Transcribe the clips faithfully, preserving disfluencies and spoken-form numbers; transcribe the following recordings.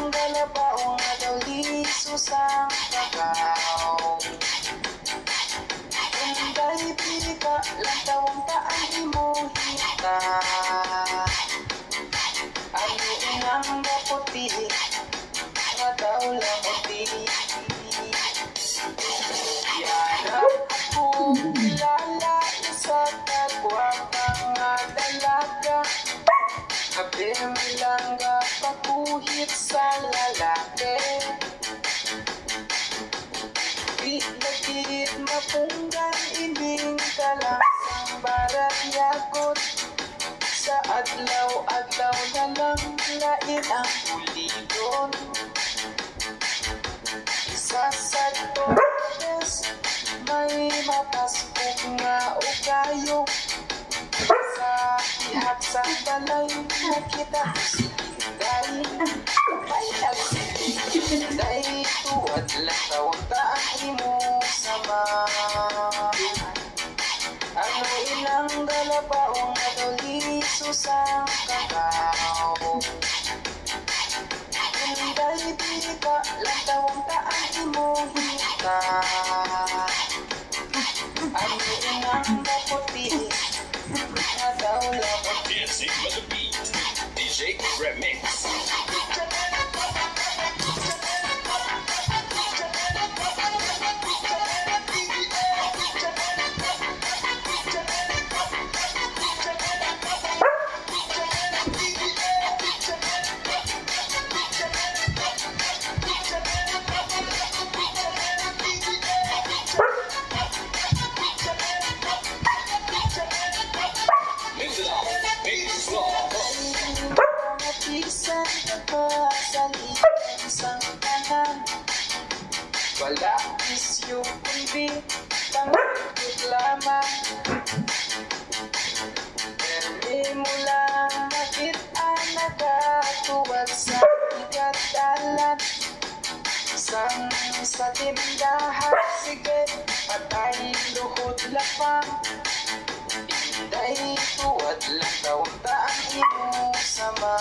inang galabaw nga daw lisos ang kakao. Unday pika lang tawang taan imuhita. Ano inang gaputi nga daw lamuti. Yanap akong kilala sa kagwapang nga dalaga. Kape milangga papuhit sa lalaki. Di lagit mapunggan ining kalasang barat yagot. Sa adlaw-adlaw na lang lain ang puligon. Isa sa todes may mapaspog nga ugayo. Sa ihap sa balay nakita si Day. May nagsitig Day tuwad lang taon-taan imo sama. Ano ilang galabaw nga daw lisos ang kakao. Unday pika lang taon-taan imo hita. Ano ilang gaputi nga daw lamuti. Dancing with the beat, D J Remix. Wala isyo kundi pangikot lamang. Permi mo lang nakita nagatuwag sa igatalan. Isang sa tindahan, sige, patay luhod lapang. Inday tuwad lang taon-taan imo sama.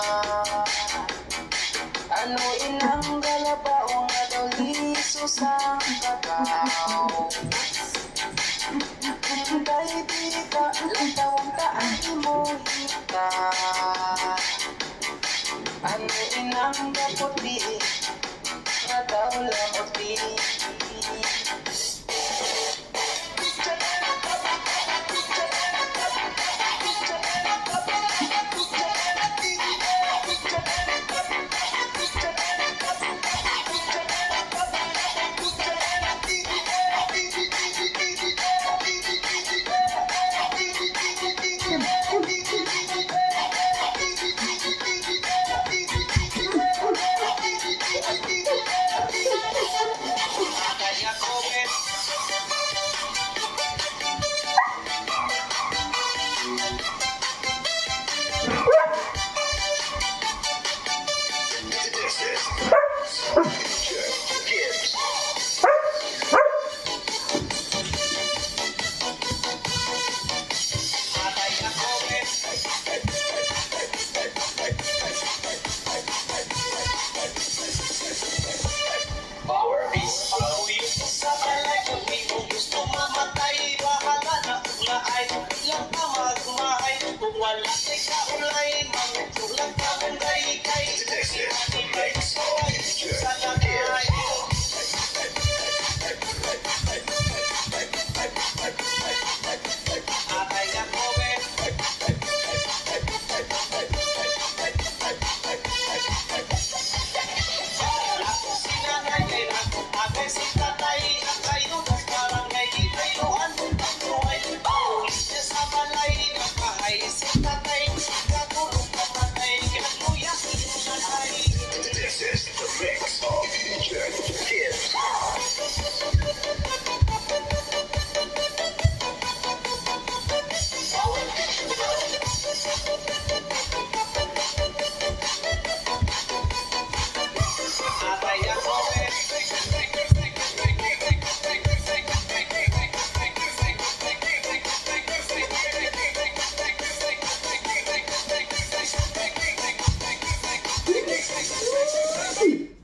Ano inang galabaw nga daw lisos ang kakao. Unday pika lang taon-taan imo hita. Ano inang gaputi nga daw lamuti. Ay!